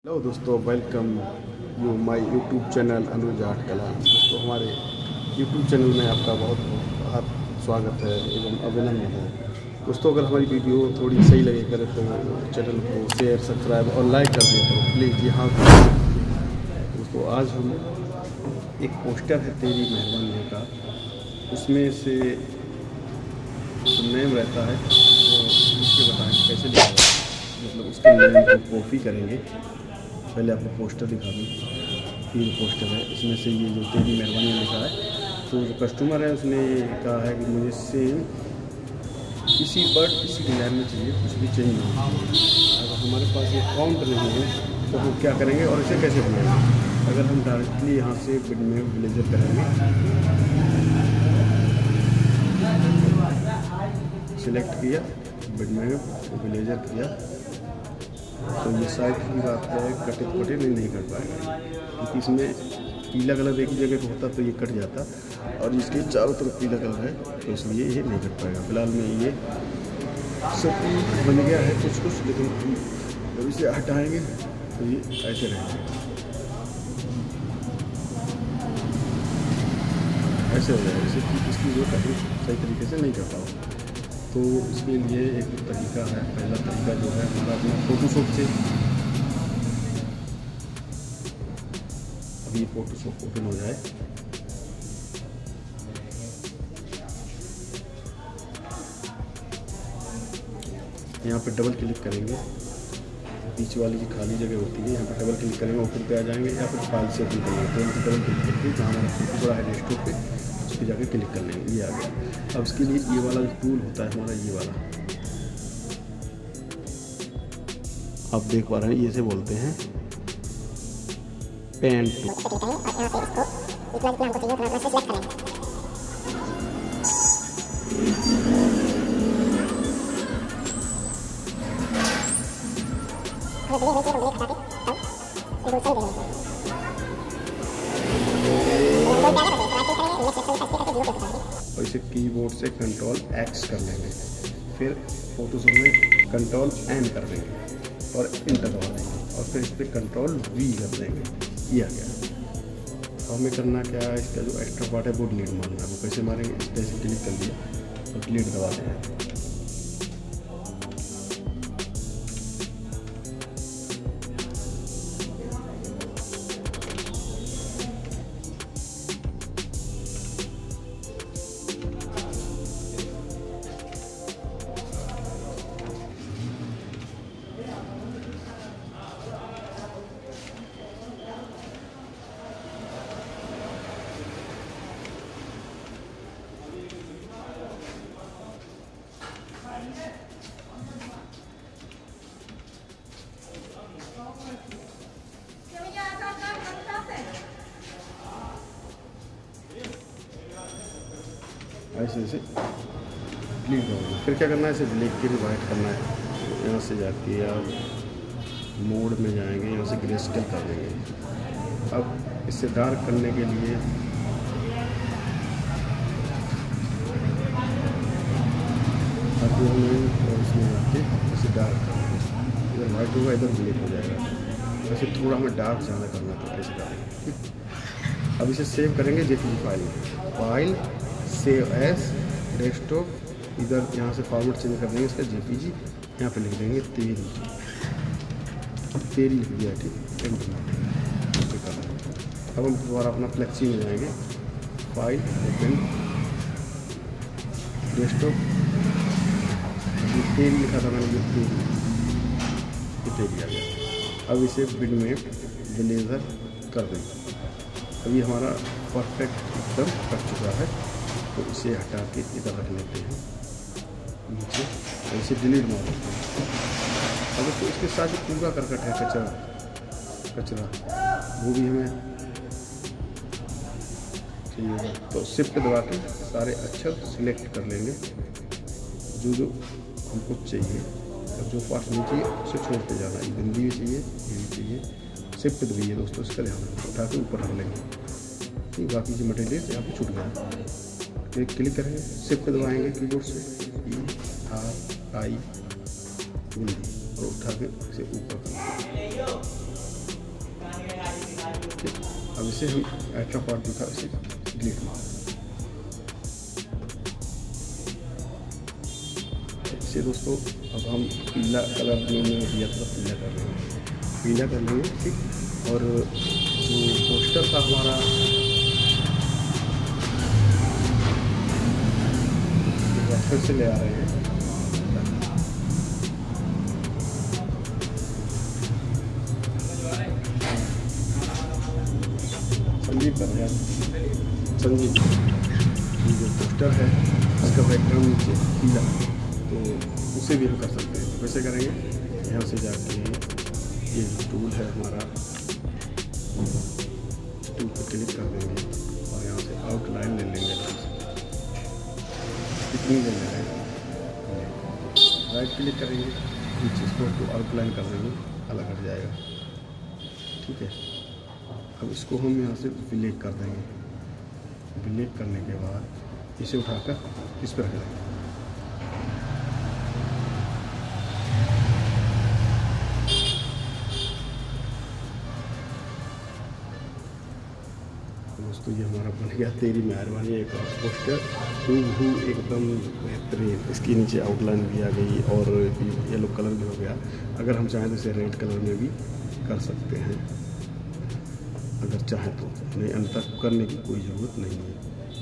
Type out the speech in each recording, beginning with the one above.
Hello दोस्तों, welcome you my YouTube channel Anuj art Kala. दोस्तों, हमारे यूट्यूब चैनल में आपका बहुत बहुत स्वागत है एवं अभिनंदन है। दोस्तों, अगर हमारी वीडियो थोड़ी सही लगे करे तो चैनल को शेयर, सब्सक्राइब और लाइक कर दिया करो प्लीज़। यहाँ दोस्तों, आज हम एक पोस्टर है तेरी मेहरबानी का, उसमें से नेम रहता है तो उसके बताएंगे कैसे लिखा जाए। मतलब उसके नेम को कॉपी करेंगे। पहले आपको पोस्टर दिखा दूँ। ये पोस्टर है, इसमें से ये जो तेरी मेहरबानी लिखा है, तो जो कस्टमर है उसने कहा है कि मुझे सेम इसी डिज़ाइन में चाहिए, कुछ भी चेंज नहीं चाहिए। अगर हमारे पास ये काउंट नहीं है तो हम क्या करेंगे और इसे कैसे बनाएंगे। अगर हम डायरेक्टली यहाँ से बिड में ब्लेजर करेंगे, सिलेक्ट किया, बिड में ब्लेजर किया, तो ये साइड की बात है, कटे नहीं कर पाएगा क्योंकि इसमें पीला कलर एक ही जगह पर होता तो ये कट जाता, और इसके चारों तरफ पीला कलर है तो इसलिए ये नहीं कट पाएगा। फिलहाल में ये सब बन गया है कुछ, लेकिन जब इसे हटाएंगे तो ये ऐसे रहेगा, ऐसे हो जाएगा। इसे इसकी जो कटिंग सही तरीके से नहीं कर पाओ, तो इसके लिए एक तरीका है। पहला तरीका जो है हमारा अपना फोटोशॉप से, अभी फोटोशॉप ओपन हो जाए, यहाँ पे डबल क्लिक करेंगे, पीछे वाली की खाली जगह होती है, यहाँ पर डबल क्लिक करेंगे, ओपन पे आ जाएंगे, या फिर फाइल से ओपन करेंगे, तो डबल क्लिक करके जहाँ हमारा फोटो पड़ा है डेस्कटॉप पे, उस पर जाकर क्लिक कर लेंगे, ये आ गया। अब इसके लिए ये वाला जो टूल होता है हमारा, ये वाला आप देख पा रहे हैं, ये से बोलते हैं पेन टूल। और इसे कीबोर्ड से कंट्रोल X कर लेंगे, फिर फोटोशॉप में कंट्रोल N कर देंगे और इंटर दबा देंगे, और फिर इस पर कंट्रोल V कर देंगे। ये आ गया। हमें करना क्या है, इसका जो एक्स्ट्रा पार्ट है वो डिलीट मारना है। वो कैसे मारेंगे, इस तरह से डिलीट कर दिया और डिलीट दबा दें। ऐसे डिलीट करोगे, फिर क्या करना है, इसे ब्लैक के रिवाइट करना है। यहाँ से जाके आप मोड में जाएंगे, यहाँ से ग्रे स्केल कर देंगे। अब इसे डार्क करने के लिए और इसमें जाके इसे डार्क कर देंगे। इधर वाइट होगा, इधर ब्लैक हो जाएगा। वैसे थोड़ा हमें डार्क ज़्यादा करना तो ऐसे करेंगे। अब इसे सेव करेंगे JPG file save as desktop. इधर यहाँ से फॉर्मेट चेंज कर देंगे इसका जेपीजी, यहाँ पे लिख देंगे तेरी लिख दिया, ठीक है। अब हम दोबारा अपना फ्लेक्सी में जाएंगे, फाइल ओपन डेस्कटॉप, तेरी लिखा था मैंने, तेरी आ गया। अब इसे बिड में ब्लेजर कर देंगे। अभी हमारा परफेक्ट एकदम कट चुका है, तो इसे हटा के इधर रख लेते हैं नीचे, और इसे डिलीट मार देते हैं। अगर तो इसके साथ जो पूरा करकट है कचरा वो भी हमें चाहिए, तो शिफ्ट दबा के सारे अक्षर सिलेक्ट कर लेंगे जो हमको चाहिए, और जो पार्ट नहीं चाहिए उसे छोड़ते जाना। ये बिंदी भी चाहिए, ये भी चाहिए। शिफ्ट दबाइए दोस्तों, इसका ध्यान उठा के ऊपर रख लेंगे, ठीक। बाकी जो मटेरियल यहाँ पे छूट गया, क्लिक करेंगे, शिफ्ट दबाएंगे कीबोर्ड से, I बिंदी, और उठा के इसे ऊपर कर अब इसे हम एक्स्ट्रा पार्ट जो था इसे डिलीट कर, इसे दोस्तों अब हम पीला कलर जो मैंने दिया था पीला कर लेंगे, पीला कर लेंगे, ठीक। और जो पोस्टर था हमारा फिर से ले आ रहे हैं, संजीव कर रहे हैं, संजीव ये जो पोस्टर है इसका बैकग्राउंड नीचे पीला, तो उसे भी हम कर सकते हैं। वैसे करेंगे यहाँ से जाके ये जो टूल है हमारा, टूल पर क्लिक कर देंगे और यहाँ से आउटलाइन ले लेंगे, कितनी ले लें, राइट क्लिक करेंगे, नीचे इसको आउटलाइन कर देंगे, अलग हट जाएगा, ठीक है। अब इसको हम यहाँ से विलेज कर देंगे, विलेज करने के बाद इसे उठाकर इस पर रख देंगे। दोस्तों ये हमारा बन गया तेरी मेहरबानी एक पोस्टर, हूबहू एकदम बेहतरीन। इसके नीचे आउटलाइन भी आ गई और येलो कलर भी हो गया। अगर हम चाहें तो इसे रेड कलर में भी कर सकते हैं, अगर चाहें तो, नहीं अंतर करने की कोई ज़रूरत नहीं है।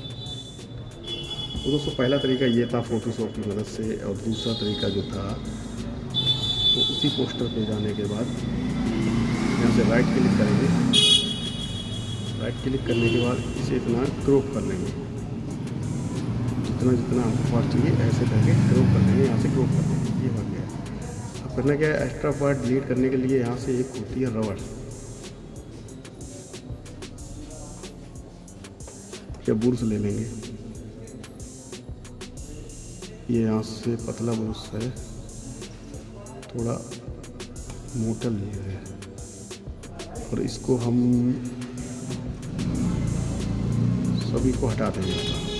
तो दोस्तों पहला तरीका ये था फोटोशॉप की मदद से, और दूसरा तरीका जो था तो उसी पोस्टर पे जाने के बाद यहाँ से राइट क्लिक करेंगे, राइट क्लिक करने के बाद इसे इतना क्रॉप कर लेंगे, जितना जितना आपको पार्ट चाहिए ऐसे करके क्रॉप कर लेंगे, यहाँ से क्रॉप कर लेंगे, ये बन गया। अब करना क्या है, एक्स्ट्रा पार्ट डिलीट करने के लिए यहाँ से एक होती है रबर या बुर्श ले लेंगे, ये यहाँ से पतला बुर्श है, थोड़ा मोटा लिए है, और इसको हम सभी को हटा देंगे।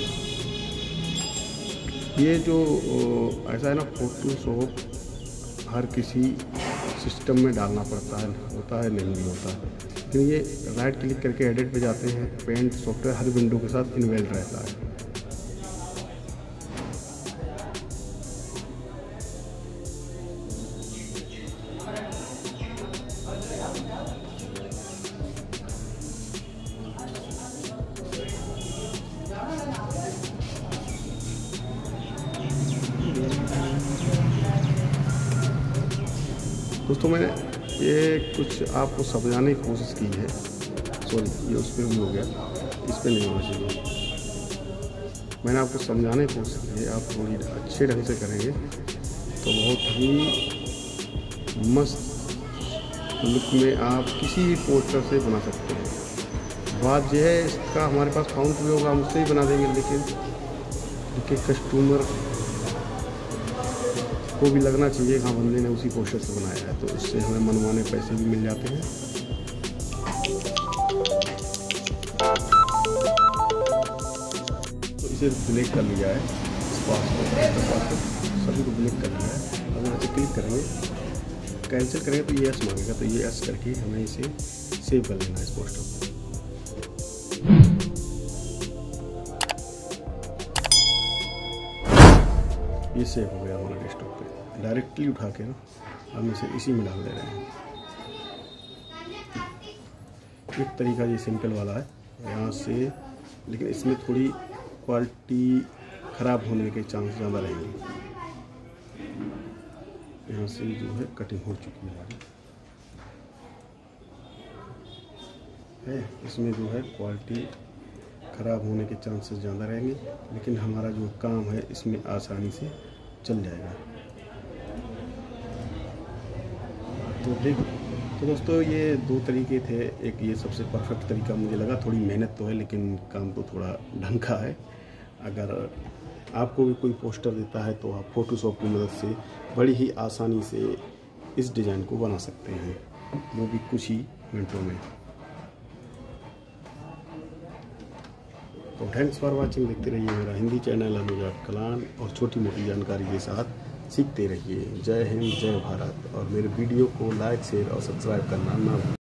ये जो ऐसा है ना, फोटोशॉप हर किसी सिस्टम में डालना पड़ता है, होता है नहीं भी होता है, लेकिन ये राइट क्लिक करके एडिट पे जाते हैं, पेंट सॉफ्टवेयर हर विंडो के साथ इनबिल्ट रहता है। दोस्तों मैंने ये कुछ आपको समझाने की कोशिश की है, सॉरी ये उस पर भी हो गया, इस पर नहीं होना चाहिए। मैंने आपको समझाने की कोशिश की है, आप थोड़ी अच्छे ढंग से करेंगे तो बहुत ही मस्त लुक में आप किसी भी पोस्टर से बना सकते हैं। बात यह है इसका हमारे पास फाउंट भी होगा, हम उससे ही बना देंगे, लेकिन कस्टमर को भी लगना चाहिए हाँ बंदे ने उसी पोस्टर से बनाया है, तो उससे हमें मनमाने पैसे भी मिल जाते हैं। तो इसे डिलीट कर लिया है, इस पासवर्ड सभी को डिलीट कर लिया है। अब यहाँ से क्लिक करेंगे, कैंसिल करेंगे तो ये एस मांगेगा, तो ये एस करके हमें इसे सेव कर लेना है इस पोस्टर को। ये सेव हो गया हमारा डेस्कटॉप पे। डायरेक्टली उठा के ना हम इसे इसी में डाल दे रहे हैं। एक तरीका ये सिंपल वाला है यहाँ से, लेकिन इसमें थोड़ी क्वालिटी ख़राब होने के चांस ज़्यादा रहेंगे। यहाँ से जो है कटिंग हो चुकी है, इसमें जो है क्वालिटी ख़राब होने के चांसेस ज़्यादा रहेंगे, लेकिन हमारा जो काम है इसमें आसानी से चल जाएगा। तो दोस्तों ये दो तरीके थे, एक ये सबसे परफेक्ट तरीका मुझे लगा, थोड़ी मेहनत तो है लेकिन काम तो थोड़ा ढंग का है। अगर आपको भी कोई पोस्टर देता है तो आप फोटोशॉप की मदद से बड़ी ही आसानी से इस डिज़ाइन को बना सकते हैं, वो भी कुछ ही मिनटों में। तो थैंक्स फॉर वाचिंग, देखते रहिए मेरा हिंदी चैनल अनुज आर्ट कलान, और छोटी मोटी जानकारी के साथ सीखते रहिए। जय हिंद, जय भारत, और मेरे वीडियो को लाइक, शेयर और सब्सक्राइब करना ना भूलें।